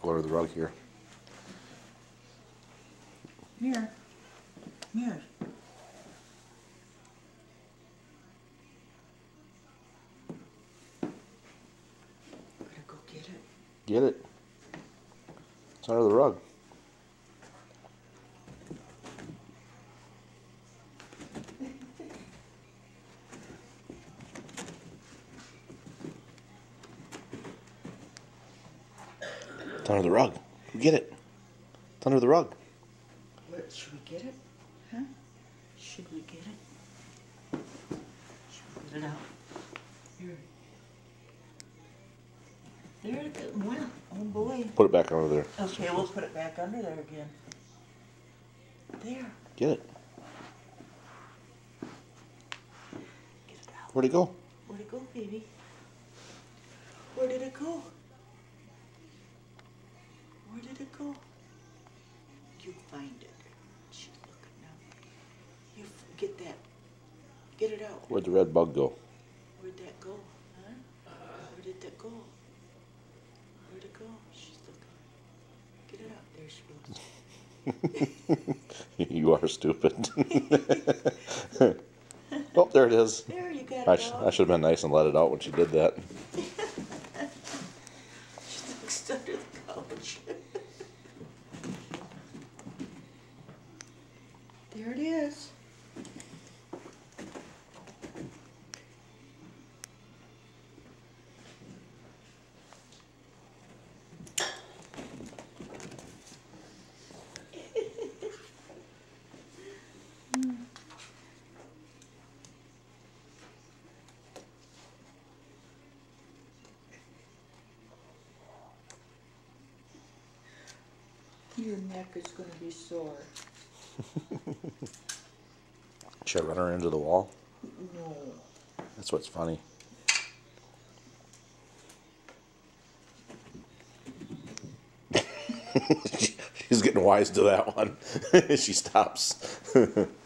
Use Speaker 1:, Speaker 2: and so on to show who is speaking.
Speaker 1: Go under the rug here.
Speaker 2: Here. Here. Better go get it.
Speaker 1: Get it. It's under the rug. It's under the rug. Get it. It's under the rug.
Speaker 2: Where, should we get it? Huh? Should we get it? Should we get it out? Here. There it is. Wow. Oh boy.
Speaker 1: Put it back under there.
Speaker 2: Okay, we'll put it back under there again. There.
Speaker 1: Get it.
Speaker 2: Get it out.
Speaker 1: Where'd it go?
Speaker 2: Where'd it go, baby? Where did it go? Where did it go? You find it. She's looking now. You get that. Get it out.
Speaker 1: Where'd the red bug go?
Speaker 2: Where'd that go? Huh? Where did that go? Where'd it go? She's looking. Get it out. There she goes.
Speaker 1: You are stupid. Oh, there it is.
Speaker 2: There, you got
Speaker 1: I
Speaker 2: it out.
Speaker 1: should have been nice and let it out when she did that.
Speaker 2: She's under the couch. There it is. Your neck is going to be sore.
Speaker 1: Should I run her into the wall?
Speaker 2: No.
Speaker 1: That's what's funny. She's getting wise to that one. She stops.